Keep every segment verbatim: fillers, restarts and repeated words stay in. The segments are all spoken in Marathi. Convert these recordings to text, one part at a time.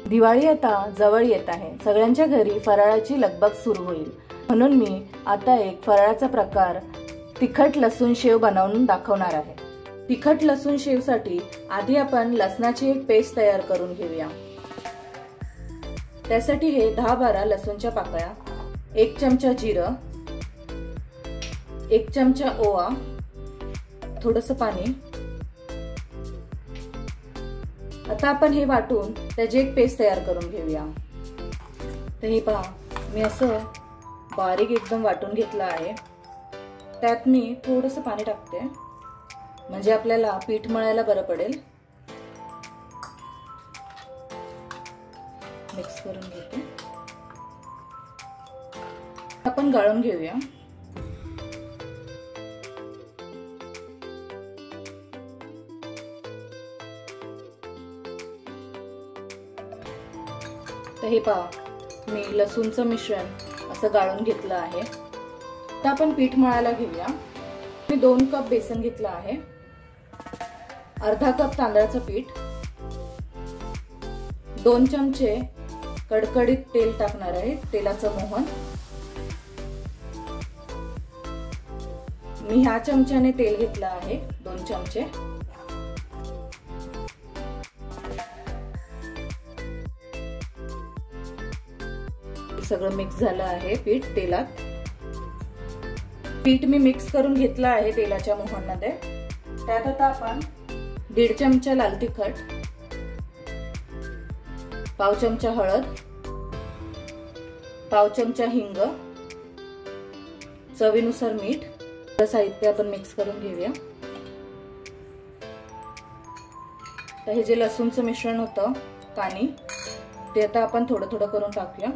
दिवाळी आता जवळ येत आहे। सगळ्यांच्या घरी फराळाची लगबग सुरू होईल, म्हणून मी आता एक फराळाचा प्रकार तिखट लसूण शेव बनवून दाखवणार आहे। तिखट लसूण शेव साठी आधी आपण लसणाची एक पेस्ट तयार करून घेऊया। त्यासाठी हे दहा बारा लसूणच्या पाकळ्या, एक चमचा जिरं, एक चमचा ओवा, थोडंसं पाणी। आता आपण हे वाटून त्याची एक पेस्ट तयार करून घेऊया। तर हे पहा, मी असं बारीक एकदम वाटून घेतलं आहे। त्यात मी थोडंसं पाणी टाकते, म्हणजे आपल्याला पीठ मळायला बरं पडेल। मिक्स करून घेते। आपण गाळून घेऊया। तर हे पहा, मी लसूणचं मिश्रण असं गाळून घेतलं आहे। तर आपण पीठ मळायला घेऊया। मी दोन कप बेसन घेतलं आहे, अर्धा कप तांदळाचं पीठ, दोन चमचे कडकडीत तेल टाकणार आहे, तेलाचं मोहन। मी ह्या चमच्याने तेल घेतलं आहे, दोन चमचे। सगळं मिक्स झालं आहे पीठ तेलात। पीठ मी मिक्स करून घेतलं आहे तेलाच्या मोहनमध्ये। त्यात आता आपण दीड चमचा लाल तिखट, पाव चमचा हळद, पाव चमचा हिंग, चवीनुसार मीठ, साहित्य आपण मिक्स करून घेऊया। तर हे जे लसूणचं मिश्रण होतं, पाणी, ते आता आपण थोडं थोडं करून टाकूया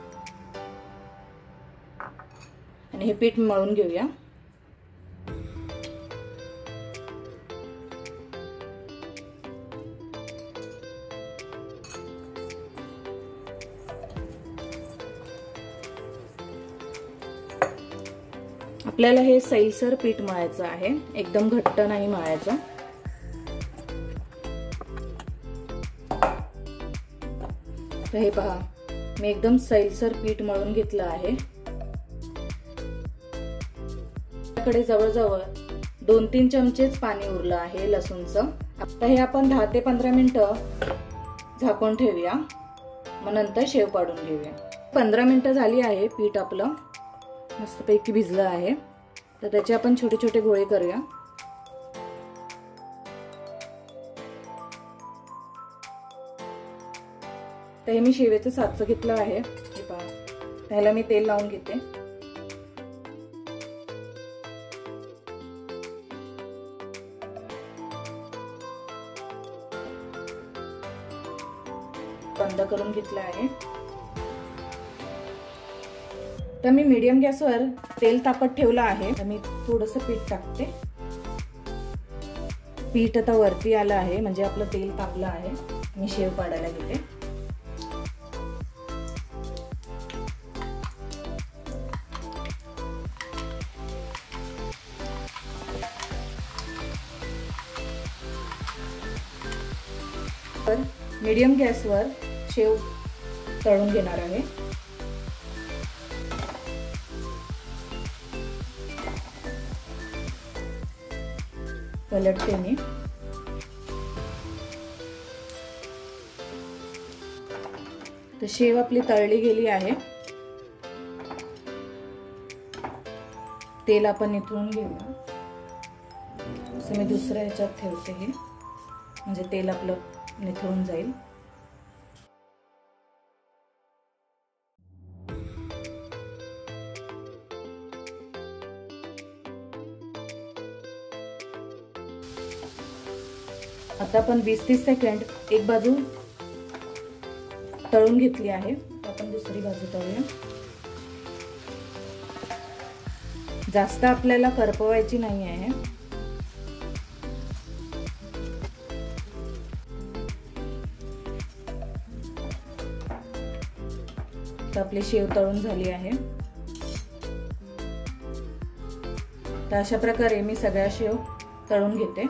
आणि हे पीठ मळून घेऊया। आपल्याला हे सैलसर पीठ मळायचं आहे, एकदम घट्ट नाही मळायचं। तर हे पहा, मी एकदम सैलसर पीठ मळून घेतलं आहे। कडे जवळजवळ दोन तीन चमचेच पाणी उरलं आहे लसूणचं। आता हे आपण दहा ते पंधरा मिनिटं झाकून ठेवूया, मग नंतर शेव पाडून घेऊया। पंधरा मिनिटं झाली आहे, पीठ आपलं मस्तपैकी भिजलं आहे। तर त्याचे आपण छोटे छोटे गोळे करूया। तर हे मी शेवेचं साचं घेतलं आहे, हे पहा। त्याला मी तेल लावून घेते। बंद करून घेतलं आहे। तर मी मीडियम गॅसवर तेल तापत ठेवलं आहे। तर मी थोडंसं पीठ टाकते। पीठ आता वरती आलं आहे, म्हणजे आपलं तेल तापलं आहे। मी शेव पाडायला घेते। तर मीडियम गॅसवर शेव तळून घेणार आहे। पलटते मी। तर शेव आपली तळली गेली आहे। तेल आपण निथळून घेऊया। असं मी दुसऱ्या ह्याच्यात ठेवते, हे म्हणजे तेल आपलं निथळून जाईल। आता आपण वीस तीस सेकंड एक बाजू तळून घेतली आहे। आपण दुसरी बाजू तळूया। जास्त आपल्याला करपवायची नाही आहे। तर आपली शेव तळून झाली आहे। तर अशा प्रकारे मी सगळ्या शेव तळून घेते।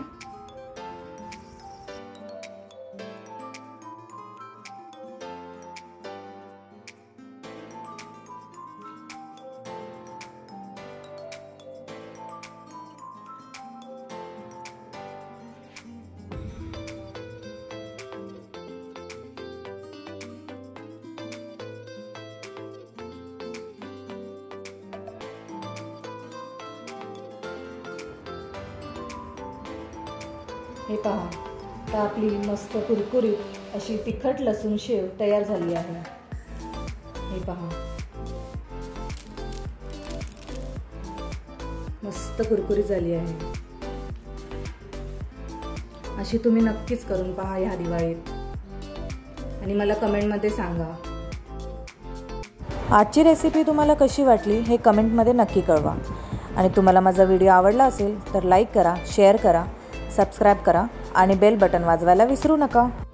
हे पहा, तर आपली मस्त कुरकुरीत अशी तिखट लसूण शेव तयार झाली आहे। हे पहा, मस्त कुरकुरीत झाली आहे। अशी तुम्ही नक्कीच करून पहा ह्या दिवाळीत आणि मला कमेंटमध्ये सांगा। आजची रेसिपी तुम्हाला कशी वाटली हे कमेंटमध्ये नक्की कळवा आणि तुम्हाला माझा व्हिडिओ आवडला असेल तर लाईक करा, शेअर करा, सबस्क्राईब करा आणि बेल बटन वाजवायला विसरू नका।